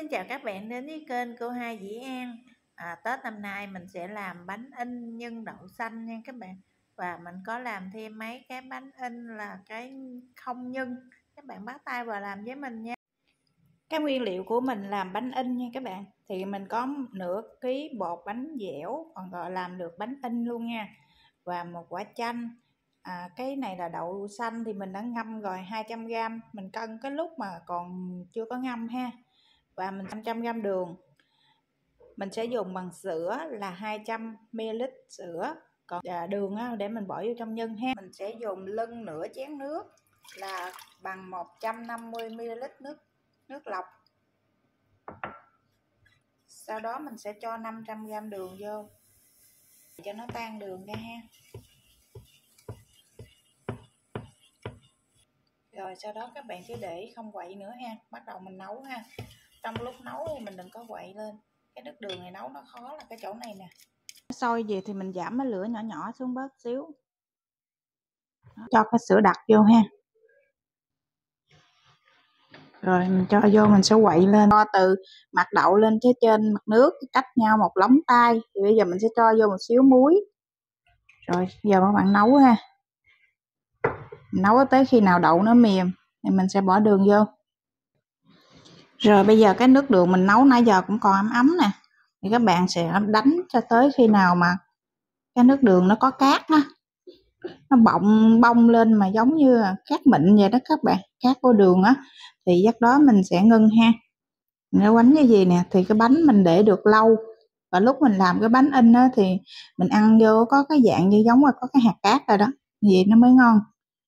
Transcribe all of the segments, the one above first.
Xin chào các bạn đến với kênh cô Hai Dĩ An. Tết năm nay mình sẽ làm bánh in nhân đậu xanh nha các bạn. Và mình có làm thêm mấy cái bánh in là cái không nhân. Các bạn bắt tay vào làm với mình nha. Cái nguyên liệu của mình làm bánh in nha các bạn. Thì mình có nửa ký bột bánh dẻo, còn gọi làm được bánh in luôn nha. Và một quả chanh. Cái này là đậu xanh thì mình đã ngâm rồi 200g. Mình cân cái lúc mà còn chưa có ngâm ha. Và mình 500g đường. Mình sẽ dùng bằng sữa là 200ml sữa. Còn đường để mình bỏ vô trong nhân ha. Mình sẽ dùng lưng nửa chén nước là bằng 150ml nước lọc. Sau đó mình sẽ cho 500g đường vô cho nó tan đường ra ha. Rồi sau đó các bạn cứ để không quậy nữa ha. Bắt đầu mình nấu ha. Trong lúc nấu thì mình đừng có quậy lên. Cái nước đường này nấu nó khó là cái chỗ này nè. Sôi về thì mình giảm cái lửa nhỏ nhỏ xuống bớt xíu. Cho cái sữa đặc vô ha. Rồi mình cho vô, mình sẽ quậy lên. Cho từ mặt đậu lên phía trên mặt nước, cách nhau một lóng tay. Thì bây giờ mình sẽ cho vô một xíu muối. Rồi giờ các bạn nấu ha. Nấu tới khi nào đậu nó mềm thì mình sẽ bỏ đường vô. Rồi bây giờ cái nước đường mình nấu nãy giờ cũng còn ấm ấm nè. Thì các bạn sẽ đánh cho tới khi nào mà cái nước đường nó có cát á, nó bong lên mà giống như là cát mịn vậy đó các bạn, cát của đường á, thì chắc đó mình sẽ ngưng ha. Nếu quánh cái gì nè thì cái bánh mình để được lâu, và lúc mình làm cái bánh in á thì mình ăn vô có cái dạng như giống là có cái hạt cát rồi đó, vậy nó mới ngon.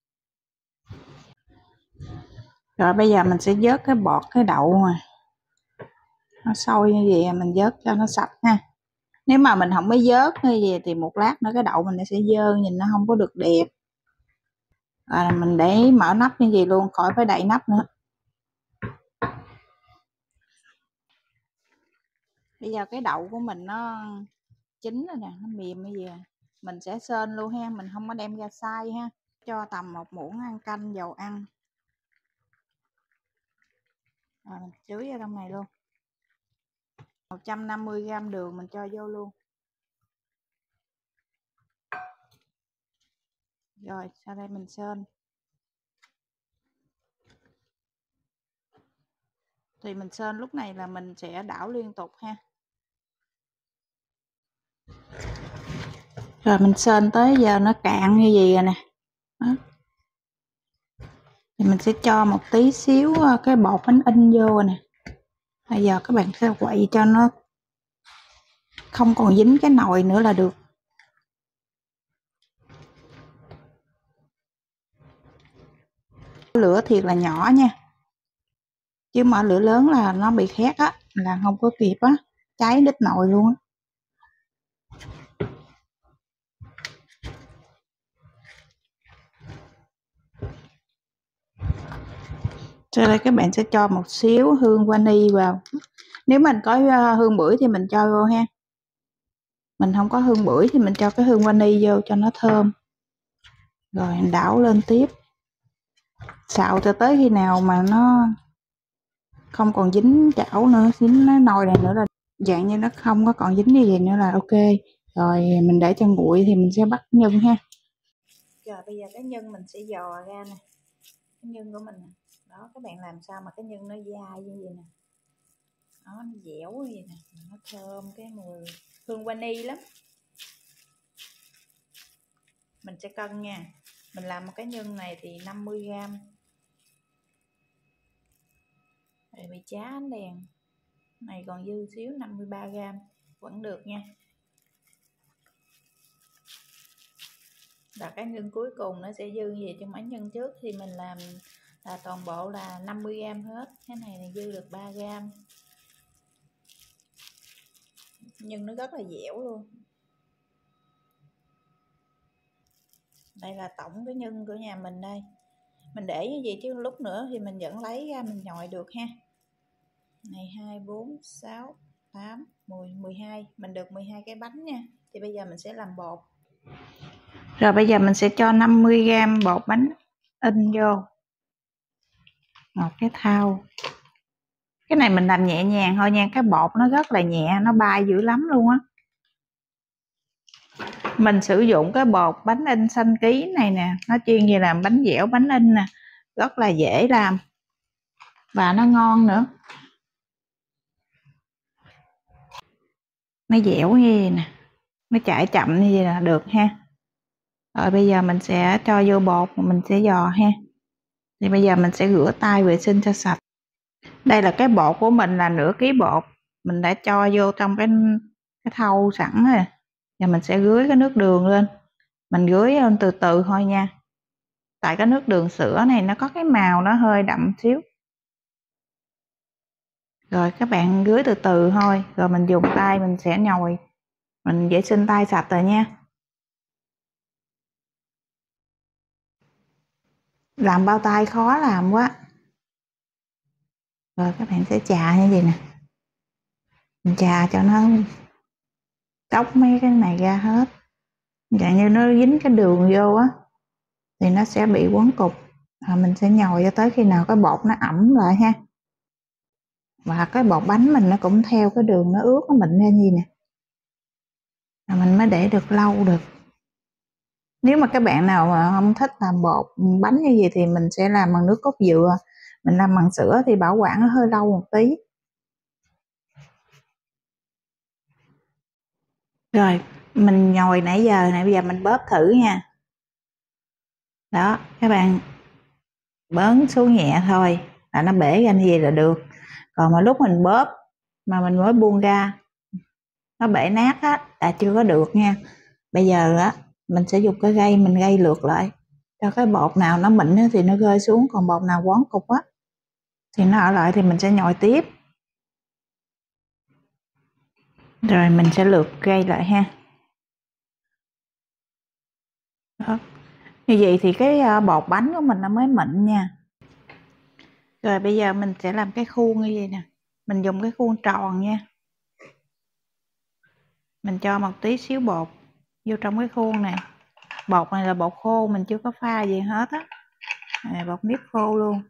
Rồi bây giờ mình sẽ vớt cái bọt cái đậu mà nó sôi như vậy, mình vớt cho nó sạch ha. Nếu mà mình không có vớt như vậy thì một lát nữa cái đậu mình sẽ dơ, nhìn nó không có được đẹp. Rồi mình để mở nắp như vậy luôn, khỏi phải đậy nắp nữa. Bây giờ cái đậu của mình nó chín rồi nè, nó mềm như vậy. Mình sẽ sên luôn ha, mình không có đem ra xay ha. Cho tầm 1 muỗng ăn canh dầu ăn. Rồi mình chứa vào trong này luôn. 150g đường mình cho vô luôn. Rồi sau đây mình sên. Thì mình sên lúc này là mình sẽ đảo liên tục ha. Rồi mình sên tới giờ nó cạn như vậy rồi nè. Đó. Thì mình sẽ cho một tí xíu cái bột bánh in vô rồi nè. Bây giờ các bạn sẽ quậy cho nó không còn dính cái nồi nữa là được. Lửa thiệt là nhỏ nha, chứ mà lửa lớn là nó bị khét á, là không có kịp á, cháy đít nồi luôn á. Sau đây các bạn sẽ cho một xíu hương vani vào. Nếu mình có hương bưởi thì mình cho vô ha. Mình không có hương bưởi thì mình cho cái hương vani vô cho nó thơm. Rồi mình đảo lên tiếp. Xào cho tới khi nào mà nó không còn dính chảo nữa, dính cái nồi này nữa là dạng như nó không có còn dính như vậy nữa là ok. Rồi mình để cho nguội thì mình sẽ bắt nhân ha. Rồi bây giờ cái nhân mình sẽ dò ra nè. Cái nhân của mình nè. Đó, các bạn làm sao mà cái nhân nó dai như vậy nè. Đó, nó dẻo như vậy nè, nó thơm cái mùi hương vani lắm. Mình sẽ cân nha. Mình làm một cái nhân này thì 50g. Rồi bị chá ánh đèn. Này còn dư xíu 53g, vẫn được nha. Và cái nhân cuối cùng nó sẽ dư gì, trong mấy nhân trước thì mình làm là toàn bộ là 50g hết. Cái này thì dư được 3g. Nhưng nó rất là dẻo luôn. Đây là tổng cái nhân của nhà mình đây. Mình để như vậy chứ lúc nữa thì mình vẫn lấy ra mình nhồi được ha. Này 2, 4, 6, 8, 10, 12. Mình được 12 cái bánh nha. Thì bây giờ mình sẽ làm bột. Rồi bây giờ mình sẽ cho 50g bột bánh in vô. Một cái thau. Cái này mình làm nhẹ nhàng thôi nha, cái bột nó rất là nhẹ, nó bay dữ lắm luôn á. Mình sử dụng cái bột bánh in xanh ký này nè, nó chuyên về làm bánh dẻo bánh in nè, rất là dễ làm và nó ngon nữa. Nó dẻo như vậy nè, nó chảy chậm như vậy là được ha. Rồi bây giờ mình sẽ cho vô bột, mình sẽ giò ha. Thì bây giờ mình sẽ rửa tay vệ sinh cho sạch. Đây là cái bột của mình là nửa ký bột, mình đã cho vô trong cái thau sẵn rồi. Và mình sẽ rưới cái nước đường lên, mình rưới từ từ thôi nha. Tại cái nước đường sữa này nó có cái màu nó hơi đậm xíu. Rồi các bạn rưới từ từ thôi, rồi mình dùng tay mình sẽ nhồi, mình vệ sinh tay sạch rồi nha. Làm bao tay khó làm quá. Rồi các bạn sẽ chà như vậy nè, mình chà cho nó tróc mấy cái này ra hết, dạng như nó dính cái đường vô á thì nó sẽ bị quấn cục. Mình sẽ nhồi cho tới khi nào cái bột nó ẩm lại ha. Và cái bột bánh mình nó cũng theo cái đường nó ướt nó mịn ra gì nè, mình mới để được lâu được. Nếu mà các bạn nào mà không thích làm bột bánh như vậy thì mình sẽ làm bằng nước cốt dừa. Mình làm bằng sữa thì bảo quản nó hơi lâu một tí. Rồi mình nhồi nãy giờ này, bây giờ mình bóp thử nha. Đó, các bạn bớn xuống nhẹ thôi là nó bể ra như vậy là được. Còn mà lúc mình bóp mà mình mới buông ra nó bể nát á là chưa có được nha. Bây giờ á mình sẽ dùng cái gây, mình gây lượt lại cho cái bột nào nó mịn thì nó rơi xuống, còn bột nào quấn cục á thì nó ở lại, thì mình sẽ nhồi tiếp. Rồi mình sẽ lượt gây lại ha. Đó. Như vậy thì cái bột bánh của mình nó mới mịn nha. Rồi bây giờ mình sẽ làm cái khuôn như vậy nè. Mình dùng cái khuôn tròn nha. Mình cho một tí xíu bột vô trong cái khuôn này. Bột này là bột khô, mình chưa có pha gì hết á. Này, bột nếp khô luôn.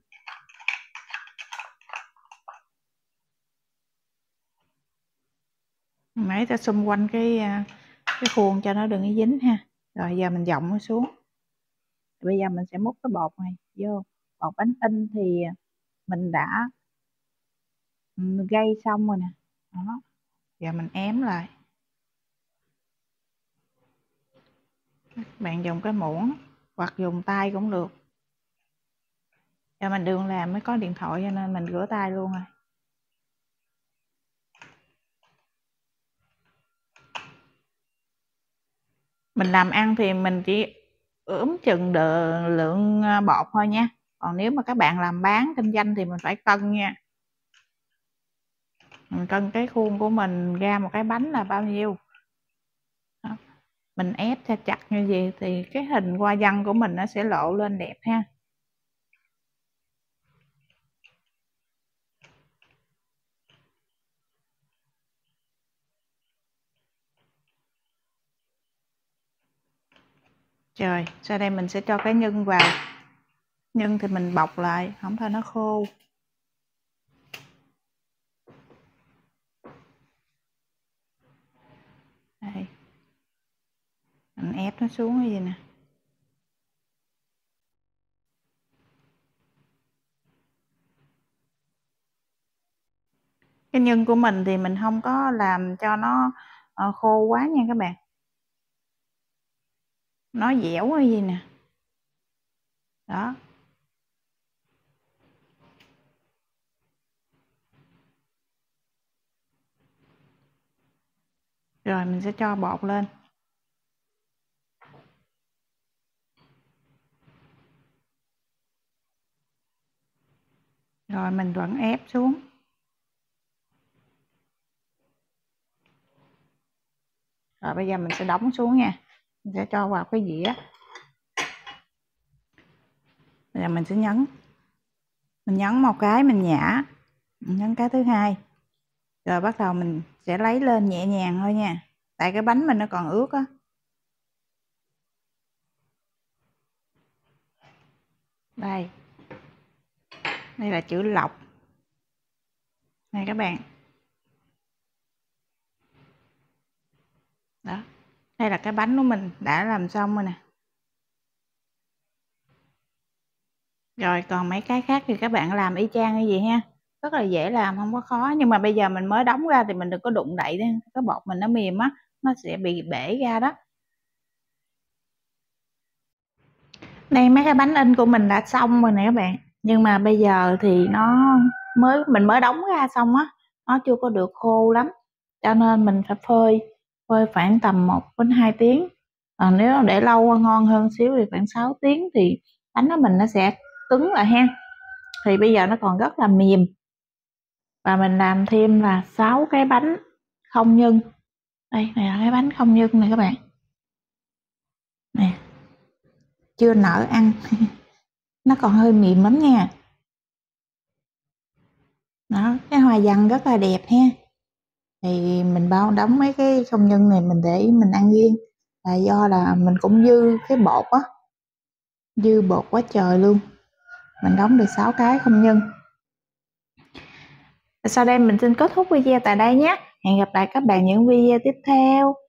Mấy ta xung quanh cái khuôn cho nó đừng có dính ha. Rồi giờ mình dọng nó xuống. Bây giờ mình sẽ múc cái bột này vô. Bột bánh in thì mình đã gây xong rồi nè. Đó. Giờ mình ém lại. Bạn dùng cái muỗng hoặc dùng tay cũng được. Giờ mình đừng làm mới có điện thoại cho nên mình rửa tay luôn rồi. Mình làm ăn thì mình chỉ ướm chừng lượng bột thôi nha. Còn nếu mà các bạn làm bán kinh doanh thì mình phải cân nha. Mình cân cái khuôn của mình ra một cái bánh là bao nhiêu. Đó. Mình ép cho chặt như vậy thì cái hình hoa văn của mình nó sẽ lộ lên đẹp ha. Rồi sau đây mình sẽ cho cái nhân vào. Nhân thì mình bọc lại không thôi nó khô. Đây. Mình ép nó xuống như vậy nè. Cái nhân của mình thì mình không có làm cho nó khô quá nha các bạn. Nó dẻo như vậy nè. Đó. Rồi mình sẽ cho bột lên. Rồi mình vẫn ép xuống. Rồi bây giờ mình sẽ đóng xuống nha. Mình sẽ cho vào cái dĩa. Bây giờ mình sẽ nhấn. Mình nhấn một cái mình nhả. Mình nhấn cái thứ hai. Rồi bắt đầu mình sẽ lấy lên nhẹ nhàng thôi nha. Tại cái bánh mình nó còn ướt á. Đây. Đây là chữ lọc. Này các bạn. Đó. Đây là cái bánh của mình đã làm xong rồi nè. Rồi còn mấy cái khác thì các bạn làm y chang như vậy ha. Rất là dễ làm, không có khó. Nhưng mà bây giờ mình mới đóng ra thì mình đừng có đụng đậy đi. Cái bột mình nó mềm á, nó sẽ bị bể ra đó. Đây mấy cái bánh in của mình đã xong rồi nè các bạn. Nhưng mà bây giờ thì mình mới đóng ra xong á, nó chưa có được khô lắm. Cho nên mình phải phơi khoảng tầm 1 đến 2 tiếng. Nếu để lâu ngon hơn xíu thì khoảng 6 tiếng thì bánh của mình nó sẽ cứng lại ha. Thì bây giờ nó còn rất là mềm. Và mình làm thêm là 6 cái bánh không nhân. Đây này là cái bánh không nhân này các bạn. Nè. Chưa nở ăn. Nó còn hơi mềm lắm nha. Đó, cái hoa văn rất là đẹp ha. Thì mình bao đóng mấy cái không nhân này mình để mình ăn riêng. Là do là mình cũng dư cái bột á. Dư bột quá trời luôn. Mình đóng được 6 cái không nhân. Sau đây mình xin kết thúc video tại đây nhé. Hẹn gặp lại các bạn những video tiếp theo.